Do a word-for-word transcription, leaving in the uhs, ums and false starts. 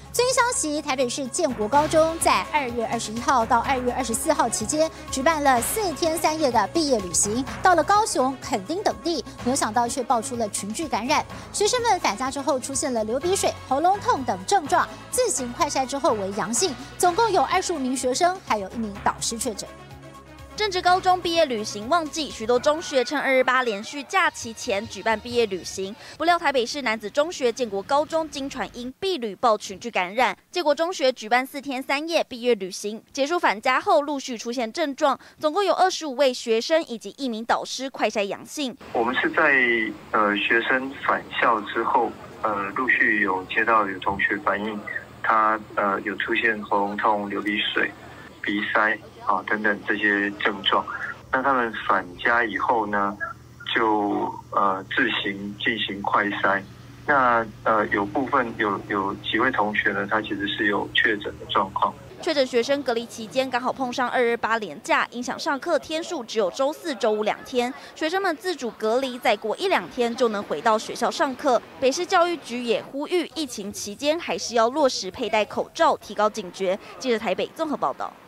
最新消息，台北市建国高中在二月二十一号到二月二十四号期间举办了四天三夜的毕业旅行，到了高雄、垦丁等地，没有想到却爆出了群聚感染。学生们返家之后出现了流鼻水、喉咙痛等症状，自行快筛之后为阳性，总共有二十五名学生，还有一名导师确诊。 正值高中毕业旅行旺季，许多中学趁二二八连续假期前举办毕业旅行。不料台北市男子中学建国高中经传因毕旅爆群聚感染，建国中学举办四天三夜毕业旅行，结束返家后陆续出现症状，总共有二十五位学生以及一名导师快筛阳性。 我们是在呃学生返校之后，呃陆续有接到有同学反映，他呃有出现喉咙痛、流鼻水、鼻塞。 啊，等等这些症状，那他们返家以后呢，就呃自行进行快筛。那呃有部分有有几位同学呢，他其实是有确诊的状况。 确诊学生隔离期间刚好碰上二二八连假，影响上课天数只有周四周五两天，学生们自主隔离，再过一两天就能回到学校上课。北市教育局也呼吁，疫情期间还是要落实佩戴口罩，提高警觉。记者台北综合报道。